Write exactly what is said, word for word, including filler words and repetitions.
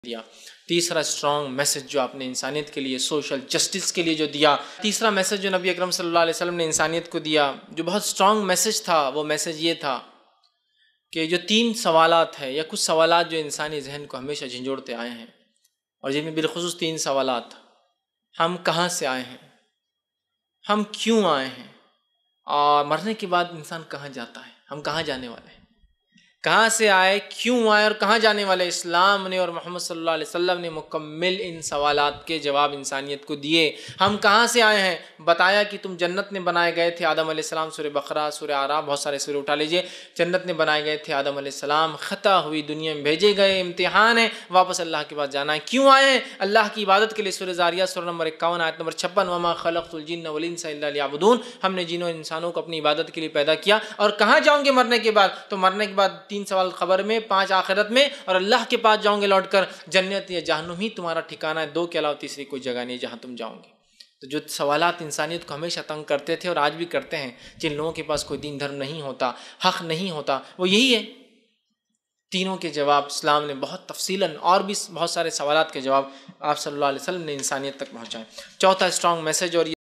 دیا۔ تیسرا strong message جو آپ نے انسانیت کے لیے، سوشل جسٹس کے لیے جو دیا، تیسرا میسج جو نبی اکرم صلی اللہ علیہ وسلم نے انسانیت کو دیا جو بہت اسٹرانگ میسج تھا، وہ میسج یہ تھا کہ جو تین سوالات ہیں یا کچھ سوالات جو انسانی ذہن کو ہمیشہ جھنجھوڑتے آئے ہیں، اور جن میں بالخصوص تین سوالات: ہم کہاں سے آئے ہیں، ہم کیوں آئے ہیں، اور مرنے کے بعد انسان کہاں جاتا ہے، ہم کہاں جانے والے ہیں۔ کہاں سے آئے، کیوں آئے اور کہاں جانے والے، اسلام نے اور محمد صلی اللہ علیہ وسلم نے مکمل ان سوالات کے جواب انسانیت کو دیے۔ ہم کہاں سے آئے ہیں، بتایا کہ تم جنت میں بنائے گئے تھے، آدم علیہ السلام، سورہ بقرہ، سورہ اعراف، بہت سارے سورے اٹھا لیجئے، جنت میں بنائے گئے تھے آدم علیہ السلام، خطا ہوئی دنیا میں بھیجے گئے، امتحان ہے، واپس اللہ کے پاس جانا ہے۔ کیوں آئے ہیں، اللہ کی عبادت کے لیے، سورہ ذاریات سورہ نمبر اکاون آیت نمبر چھپن، وما خلقت الجن والانس الا لیعبدون، ہم نے جنوں انسانوں کو اپنی عبادت کے لیے پیدا کیا۔ اور کہاں جاؤں گے مرنے کے بعد، تو مرنے کے بعد تین سوال قبر میں، پانچ آخرت میں، اور اللہ کے پاس جاؤں گے لوٹ کر، جنت یا جہنم ہی تمہارا ٹھکانہ ہے، دو کے علاوہ تیسری کوئی جگہ نہیں جہاں تم جاؤں گے۔ تو جو سوالات انسانیت کو ہمیشہ تنگ کرتے تھے اور آج بھی کرتے ہیں، جن لوگوں کے پاس کوئی دین دھرم نہیں ہوتا، حق نہیں ہوتا، وہ یہی ہے۔ تینوں کے جواب اسلام نے بہت تفصیلاً، اور بھی بہت سارے سوالات کے جواب آپ صلی اللہ علیہ وسلم نے انسانیت تک پہنچائے۔ چوتھا اسٹرانگ میسج، اور